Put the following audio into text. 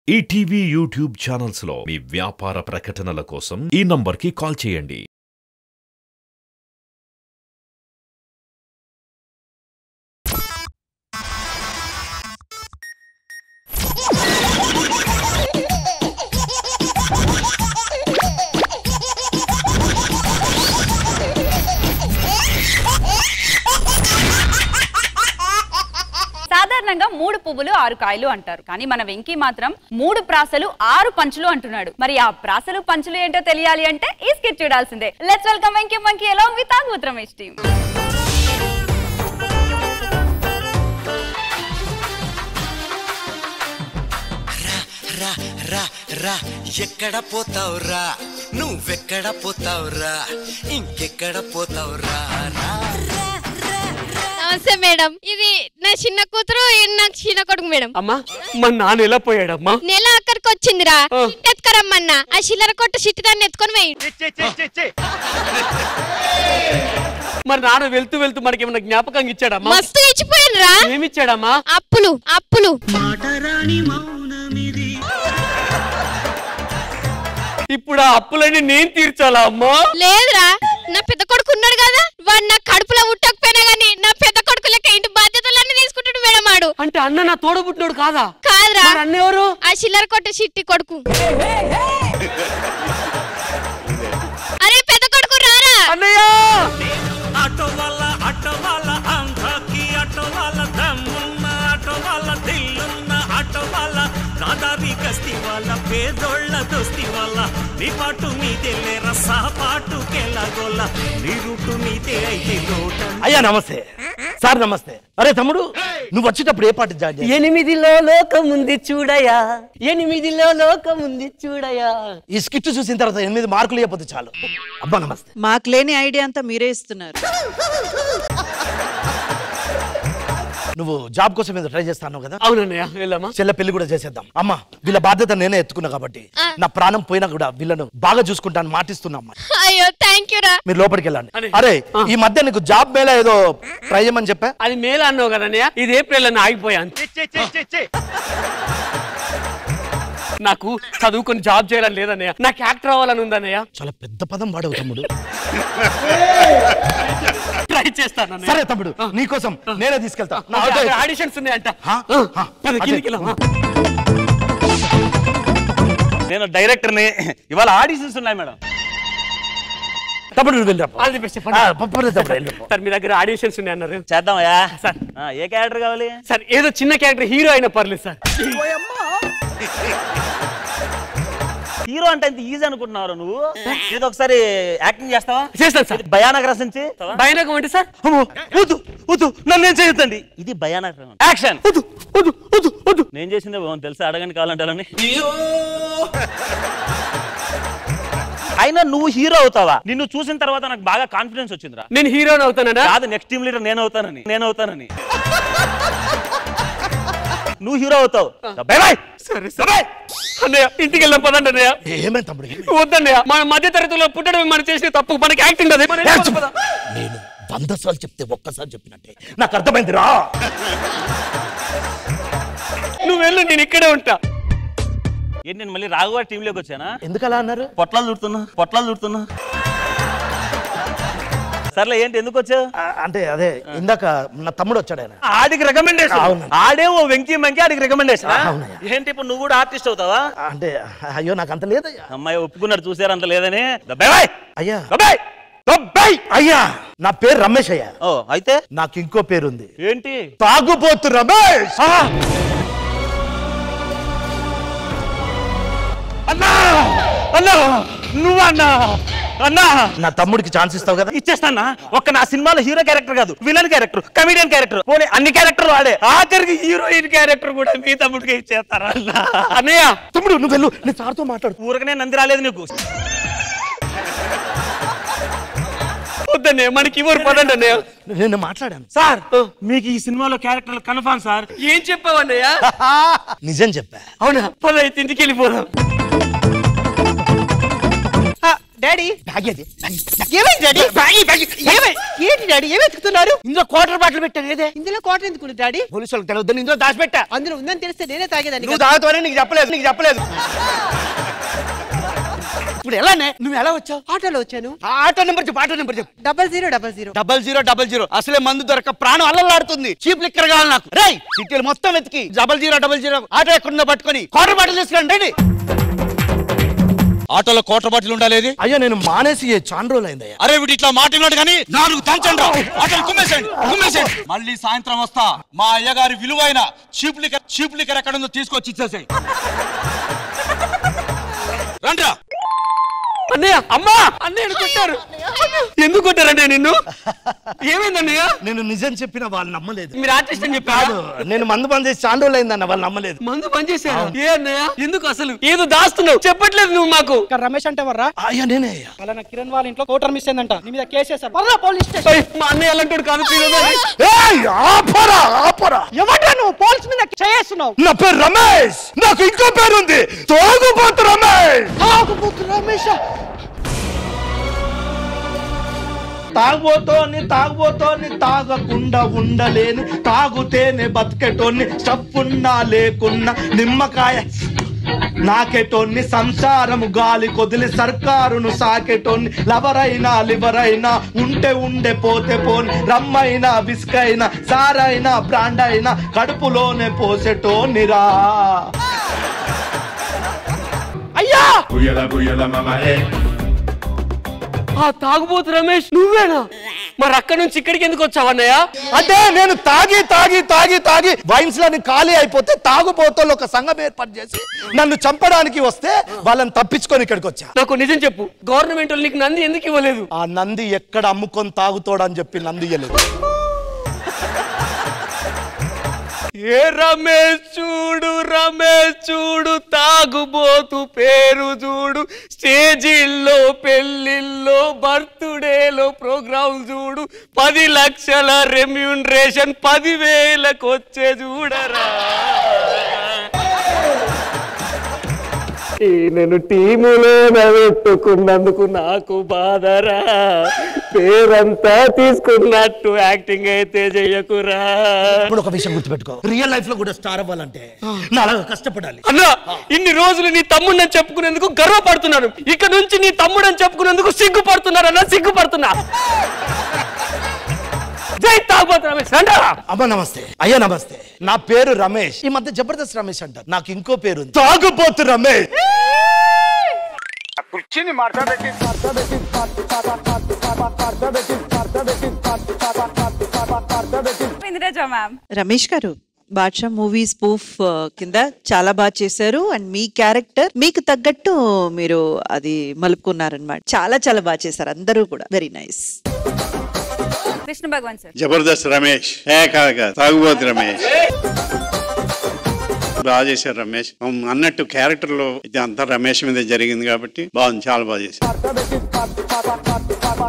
ETV YouTube channels లో మీ వ్యాపార ప్రకటనల కోసం ఈ నంబర్కి కాల్ చేయండి. సాధారణంగా 3 పువ్వులు 6 కాయలు అంటారు. కానీ మన వెంకీ మాత్రం 3 ప్రాసలు 6 పంచులు అంటున్నాడు. మరి ఆ ప్రాసలు పంచులు ఏంటో తెలియాలి అంటే ఈ స్కిట్ చూడాల్సిందే. Let's welcome Venky monkey along with Agvut Ramesh team. రా రా రా ఎక్కడ పోతావురా నువ్వెక్కడ పోతావురా ఇంకెక్కడ పోతావురా నమస్తే మేడం, ఇది నా చిన్న కూతురు, నాకు చిన్న కొడుకు మేడం. అమ్మా మా నాన్న ఎలా పోయాడమ్మా? నెల అక్కడికి వచ్చిందిరా, ఎత్తుకరమ్మన్నా. ఆ చిల్లర కొట్టు సిట్టి దాన్ని ఎత్తుకొని పోయి. మరి నాన్న వెళ్తూ వెళ్తూ మనకి ఏమన్నా జ్ఞాపకం ఇచ్చాడమ్మా? మస్తు ఇచ్చిపోయినరా. ఏమిచ్చాడమ్మా? అప్పులు అప్పులు. ఇప్పుడు ఆ అప్పులన్నీ నేను తీర్చాలా అమ్మా? లేదురా, నా పెద్ద కొడుకు ఉన్నాడు కదా, వాడు నా కడుపులో ఉట్టకపోయినా గానీ నా పెద్ద కొడుకు లెక్క ఇంటి బాధ్యతలన్నీ తీసుకుంటాడు మేడం. వాడు అంటే అన్న నా తోడబుట్టినోడు కాదా? కాదురా, అన్నెవరు? ఆ చిల్లర కొట్టు సిట్టి కొడుకు. అరే పెద్ద కొడుకు రారా. అన్నయ్య ఆటో వాళ్ళ అంధాకి ఆటో వాళ్ళ దమ్మున్న ఆటో వాళ్ళ దిల్లున్న ఆటో వాళ్ళ దాదారి గస్తి వాళ్ళ పేదోళ్ళ దోస్తి వాళ్ళ నీ పాటు నీదే లేరా సాపాటు కెలగోళ్ళ నీ రూటు నీదే అయితే లోట. అయ్యా నమస్తే సార్. నమస్తే. అరే తమ్ముడు, నువ్వు వచ్చేటప్పుడు ఏ పాట జాయిన్ చేయాలి? 8లో లోకముంది చూడయా, 8లో లోకముంది చూడయా. ఈ స్కిట్ చూసిన తర్వాత 8 మార్కులు ఇవ్వకపోతే చాలు. అబ్బా నమస్తే. మాకు లేని ఐడియా అంతా మీరే ఇస్తున్నారు. నువ్వు జాబ్ కోసం ఏదో ట్రై చేస్తాను కదా? అవునన్నయ్య, వెళ్ళమ్మా. చెల్లె పెళ్లి కూడా చేసేద్దాం. అమ్మా వీళ్ళ బాధ్యత నేనే ఎత్తుకున్నా కాబట్టి నా ప్రాణం పోయినా కూడా వీళ్ళను బాగా చూసుకుంటాను మాటిస్తున్నా. అమ్మా అయ్యో థ్యాంక్ యూ రా. మీరు లోపలికి వెళ్ళండి. అరే ఈ మధ్య నీకు జాబ్ మేళ ఏదో ట్రై చేయమని చెప్పా. అది మేలా అన్నావు కదన్నయ్య, ఇది ఏప్రిల్ అని ఆగిపోయాను. నాకు చదువుకొని జాబ్ చేయాలని లేదన్నయ్య, నాకు యాక్టర్ అవ్వాలని ఉందన్నయ్య. చాలా పెద్ద పదం వాడవు తమ్ముడు. ట్రై చేస్తాను. సరే తమ్ముడు, నీకోసం నేనే తీసుకెళ్తా. ఆడిషన్స్ ఉన్నాయంట. నేను డైరెక్టర్ని, ఇవాళ ఆడిషన్స్ ఉన్నాయి మేడం. తమ్ముడు నువ్వు వెళ్ళరా. All the best. సార్ మీ దగ్గర ఆడిషన్స్ ఉన్నాయి అన్నారు. చేద్దామయ్యా సార్. ఏ క్యారెక్టర్ కావాలి సార్? ఏదో చిన్న క్యారెక్టర్, హీరో అయినా పర్లేదు సార్. హీరో అంటే ఇంత ఈజీ అనుకుంటున్నావు నువ్వు? ఏదో ఒకసారి యాక్టింగ్ చేస్తావా? చేస్తాను సార్. భయానక రసించి. భయానకం అంటే సార్? వద్దు వద్దు, నన్ను ఏం చేయొద్దండి. ఇది భయానక యాక్షన్. నేను చేసిందే తెలుసా? అడగండి కావాలంటే. అయినా నువ్వు హీరో అవుతావా? నిన్ను చూసిన తర్వాత నాకు బాగా కాన్ఫిడెన్స్ వచ్చిందిరా. నేను హీరోని అవుతానా? కాదు, నెక్స్ట్ టీమ్ లీడర్ నేను అవుతానని. నువ్వు హీరో అవుతావు. సరే సరే అన్నయ్య, ఇంటికి వెళ్దాం పదండి అన్నయ్య. ఏమైంది తమ్ముడు? వద్దన్నయ్య, మన మధ్య తరగతిలో పుట్టడం మనం చేసిన తప్పు, మనకి యాక్టింగ్ అదే. నేను 100 సార్లు చెప్తే ఒక్కసారి చెప్పినట్టే నాకు అర్థమైంది రా. నువ్వు వెళ్ళు, నేను ఇక్కడే ఉంటా. ఏంటి నేను మళ్ళీ రాఘవ టీంలోకి వచ్చానా? ఎందుకు అలా అన్నారు? పొట్లాలు చుడుతున్నా. సర్లే, ఏంటి ఎందుకు వచ్చావు? అంటే అదే ఇందాక నా తమ్ముడు వచ్చాడు. ఆయన ఆడికి రికమెండేషన్. ఆడే ఓ వెంకీ మంకి, ఆడికి రికమెండేషన్. ఏంటి ఇప్పుడు నువ్వు కూడా ఆర్టిస్ట్ అవుతావా? అంటే అయ్యో నాకు అంత లేదయ్యా. అమ్మాయి ఒప్పుకున్నాడు, చూసారు అంత లేదని. అయ్యా అయ్యా, నా పేరు రమేష్ అయ్యా. ఓ అయితే నాకు ఇంకో పేరుంది. ఏంటి? తాగుబోతు రమేష్. అన్నా అన్నా నువ్వు అన్నా నా తమ్ముడికి ఛాన్స్ ఇస్తావు కదా? ఇచ్చేస్తానా. ఒక్క నా సినిమాలో హీరో క్యారెక్టర్ కాదు, విలన్ క్యారెక్టర్, కమెడియన్ క్యారెక్టర్, పోనీ అన్ని క్యారెక్టర్లు వాడే. ఆఖరికి హీరోయిన్ క్యారెక్టర్ కూడా మీ తమ్ముడికి ఇచ్చేస్తారా? అన్నయ్య తమ్ముడు నువ్వు వెళ్ళు, నేను సార్తో మాట్లాడు. ఊరకనే నంది రాలేదు నీకు. వద్దన్నయ్య, మనకి ఇవ్వరు పదండి అన్నయ్య. నేను మాట్లాడాను సార్. మీకు ఈ సినిమాలో క్యారెక్టర్లు కన్ఫర్మ్ సార్. ఏం చెప్పావు అన్నయ్య? నిజం చెప్పా. అవునా? పద అయితే ఇంటికి వెళ్ళిపోదాం. డాడీ ఏమైంది డాడీ ఏంటి డాడీ ఏమి ఎత్తుకుతున్నారు? ఇందులో క్వార్టర్ బాటిల్ పెట్టాను ఏదే. ఇందులో కోట ఎందుకు డాడీ? పోలీసులకు తెలియదు, ఇందులో దాచిపెట్టా. అందులో ఉందని తెలిస్తే నేనే తాగేదాన్ని. నువ్వు తాగుతావని నీకు చెప్పలేదు. ఇప్పుడు ఎలానే నువ్వు ఎలా వచ్చావు? ఆటోలో వచ్చాను. ఆటో నెంబర్ చెప్పు. 0000. 0000. అసలే మందు దొరక ప్రాణం అల్లలాడుతుంది. చీప్ లిక్కర్ కావాలి నాకు. రేయ్ సిటీలు మొత్తం వెతికి 0000 ఆటో ఎక్కడుందో పట్టుకొని క్వార్టర్ బాటిల్ తీసుకురండి. ఆటోలో క్వార్టర్ బాటిల్ ఉండాలి. అయ్యా నేను మానేసి చాలా రోజులు అయిందయ్యా. అరే వీడు ఇట్లా మాట్లాడు కానీ 4 తంచండి ఆటోలు కుమ్మేసేయండి. మళ్ళీ సాయంత్రం వస్తా. మా అయ్యగారి విలువైన చీప్ లిక్కర్ ఎక్కడుందో తీసుకొచ్చి ఇచ్చేసాయి. రండ్రా. అన్నయ్య అమ్మా అన్నయ్య కొట్టారు. ఎందుకు కొట్టారంటే నిన్ను? ఏమైందన్నయ్య? నేను నిజం చెప్పిన వాళ్ళు నమ్మలేదు. మీరు ఆర్టిస్ట్ అని చెప్పారు. నేను మందు బంద్ చేసి చాలా రోజులు అయిందన్న, వాళ్ళు నమ్మలేదు. మందు బంద్ చేశారు. ఏ అన్నయ్య ఎందుకు అసలు ఏదో దాస్తున్నావు, చెప్పట్లేదు నువ్వు మాకు. రమేష్ అంటే వర్రా? అయ్యా నేనే అయ్యా. అలానా కిరణ్ వాళ్ళ ఇంట్లో కోటర్ మిస్ అయిందంట, నీ మీద కేసు వేశారు. వర్రా పోలీస్ స్టేషన్. మా అన్నయ్య అలాంటి కాదు. ఎవడ్రా నువ్వు పోలీస్ మీద చేస్తున్నావు? నా పేరు రమేష్, నాకు ఇంకో పేరు ఉంది, తాగుబోతు రమేష్. తాగుబోతు రమేష్. తాగుబోతోని తాగకుండా ఉండలేను, తాగుతేనే బతికేటోన్ని, స్టప్పున్నా లేకున్నా నిమ్మకాయ నాకెటోన్ని, సంసారము గాలి కొదిలి సర్కారును సాకెటోన్ని, లవరైనా లివరైనా ఉంటే పోతే పోని, రమ్మైనా బిస్కైనా సారైనా బ్రాండ్ అయినా కడుపులోనే పోసేటోనిరా. అయ్యా ఆ తాగుబోతు రమేష్ నువ్వేనా? మరి అక్కడి నుంచి ఇక్కడికి ఎందుకు వచ్చావన్నయ్య? అంటే నేను తాగి వైన్స్ లని ఖాళీ అయిపోతే తాగుబోతులు ఒక సంఘం ఏర్పాటు చేసి నన్ను చంపడానికి వస్తే వాళ్ళని తప్పించుకొని ఇక్కడికి వచ్చా. నాకు నిజం చెప్పు, గవర్నమెంట్ నీకు నంది ఎందుకు ఇవ్వలేదు? ఆ నంది ఎక్కడ అమ్ముకొని తాగుతోడని చెప్పి నంది ఇవ్వలేదు. ఏ రమేష్ చూడు తాగుబోతు పేరు చూడు, స్టేజీల్లో పెళ్లిల్లో బర్త్డేలో ప్రోగ్రామ్ చూడు, 10 లక్షల రెమ్యూనరేషన్ 10,000కి వచ్చే చూడరా. నేను టీములో పెట్టుకున్నందుకు నాకు బాధరా, పేరంతా తీసుకున్నట్టు యాక్టింగ్ అయితే చెయ్యకురా. ఇప్పుడు ఒక విషయం గుర్తుపెట్టుకో, రియల్ లైఫ్ లో కూడా స్టార్ అవ్వాలంటే నాలాగా కష్టపడాలి. అన్నా ఇన్ని రోజులు నీ తమ్ముడని చెప్పుకునేందుకు గర్వపడుతున్నాను, ఇక నుంచి నీ తమ్ముడని చెప్పుకునేందుకు సిగ్గుపడుతున్నారన్నా సిగ్గుపడుతున్నా. జై తాగుబోతు రమేష్. అమ్మ నమస్తే. అయ్యా నమస్తే. నా పేరు రమేష్. ఈ మధ్య జబర్దస్త్ రమేష్ అంటారు, నాకు ఇంకో పేరు తాగుబోతు రమేష్. కూర్చుని మాట్లాడబెట్టి రమేష్ గారు, బాద్షా మూవీ స్పూఫ్ కింద చాలా బాగా చేశారు. అండ్ మీ క్యారెక్టర్ మీకు తగ్గట్టు మీరు అది మలుపుకున్నారనమాట. చాలా చాలా బాగా చేశారు అందరూ కూడా. Very nice. Krishna Bhagavan sir. Jabardasth Ramesh. తాగుబోతు రమేష్ బాగా చేశారు రమేష్. అన్నట్టు క్యారెక్టర్ లో ఇది అంతా రమేష్ మీద జరిగింది కాబట్టి బాగుంది, చాలా బాగా చేశారు.